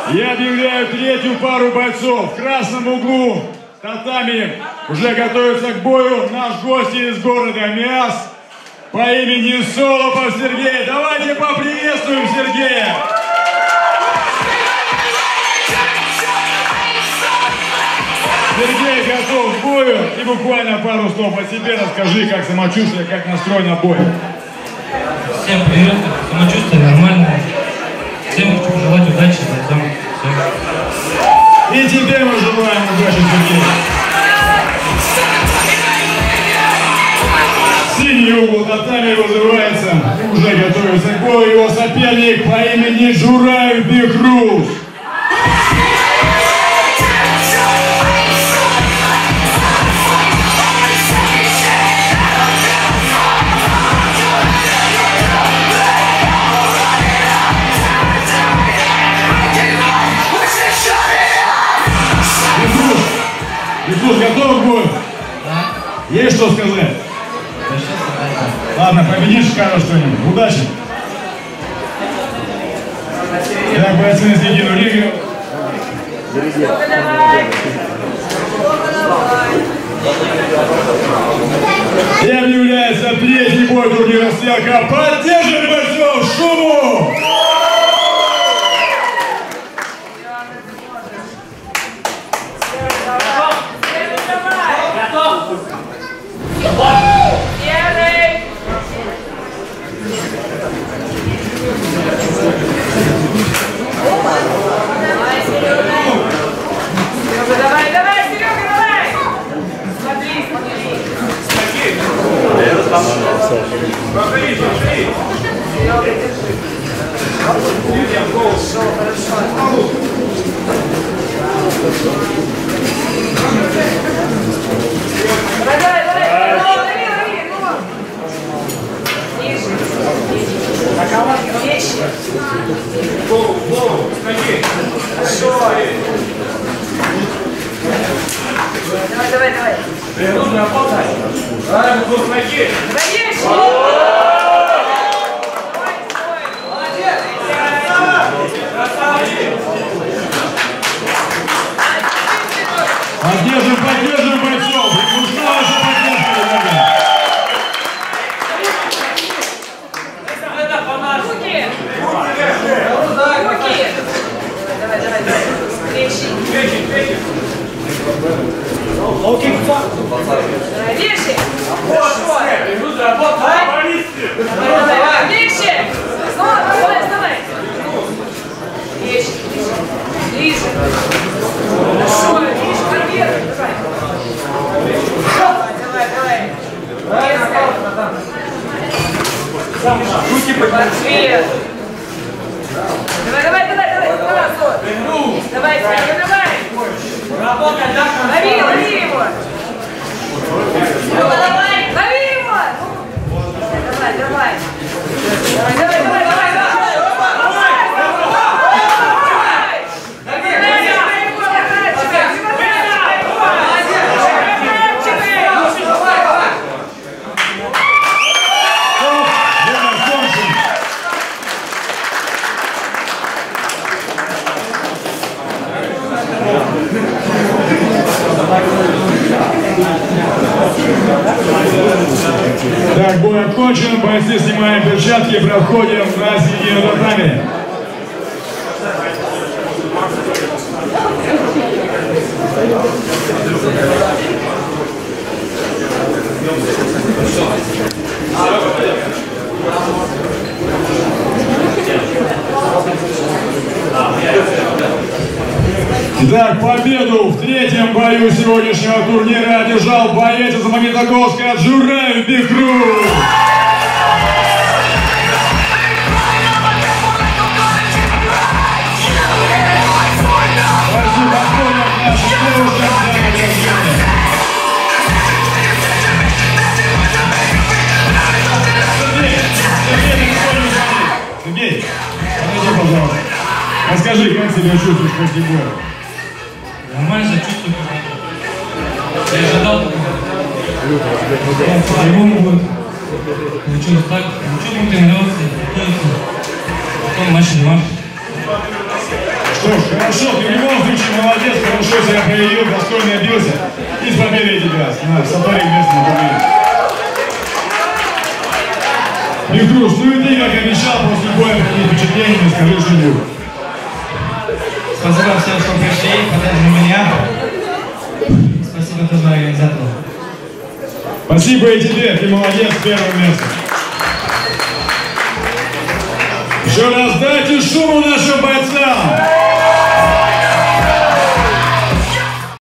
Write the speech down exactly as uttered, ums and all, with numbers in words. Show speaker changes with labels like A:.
A: Я объявляю третью пару бойцов. В красном углу татами уже готовится к бою наш гость из города Миасс по имени Солопов Сергей. Давайте поприветствуем Сергея. Сергей готов к бою. И буквально пару слов о себе расскажи, как самочувствие, как настрой на бой.
B: Всем привет, самочувствие нормальное. Всем хочу пожелать удачи, бойцам.
A: И тебе мы желаем удачи, Сергей. Синий угол татами вызывается. Уже готовится к бою его соперник по имени Джураев Бехруз. Бехруз, готов к бою? Да. Есть что сказать? Ладно, победишь, скажешь что-нибудь. Удачи! Так, бойцы на середину рига. И объявляется третий бой турнира «Стрелка». Поддержим бойцов! Шуму!
C: Давай, давай, Серега, давай! Смотри, смотри. Смотри, смотри. Серега, держи. Давай, давай, давай, лови, лови, ну. Ниже, ниже. Вещи.
D: Голову, голову, ноги.
C: Хорошо. Давай, давай, давай.
D: Нужно работать. Правильно, двух ноги.
C: Вещи. Молодец.
A: Поддержим, поддержим бойцов! Нужна ваша поддержка, ребята!
C: Руки! Руки! Давай, давай, давай. Плечи.
D: Плечи, плечи.
C: Вещи! Хорошо!
D: Нужно работать.
C: Давай, давай, вещи! Снова, давай, давай! Вещи, ближе. Ближе. Хорошо, вещи, победа. Давай, давай, давай.
D: Руки
C: подвиг. Давай, давай, давай, давай, давай, давай, давай, давай.
D: Работай, да?
C: Лови, лови его. Давай, давай, лови его. Давай, давай. Давай, давай, давай, давай, давай.
A: Так, бой окончен, бойцы снимаем перчатки и проходим на середину татами. Итак, победу в третьем бою сегодняшнего турнира одержал боец из Магнитогорска Джураев Бехруз. Спасибо огромное нашим девушкам за награждение. Сергей, подойди, пожалуйста. Расскажи, как себя чувствуешь после боя?
B: Нормально чувствую. Я ожидал такого. По-любому будет. Получилось так. Ничего, будем тренироваться, готовиться. Потом матч на матч.
A: Что что ж, хорошо, ты в любом случае молодец, хорошо себя проявил, достойно бился. И с победой тебя, на сапаре место на победе. Бехруш, ну и ты, как обещал, после боя какие впечатления, скажи что-нибудь.
B: Спасибо всем, что пришли, поддержали меня. Спасибо тоже организатору.
A: Спасибо и тебе, ты молодец, первое место. Еще раз дайте шуму нашему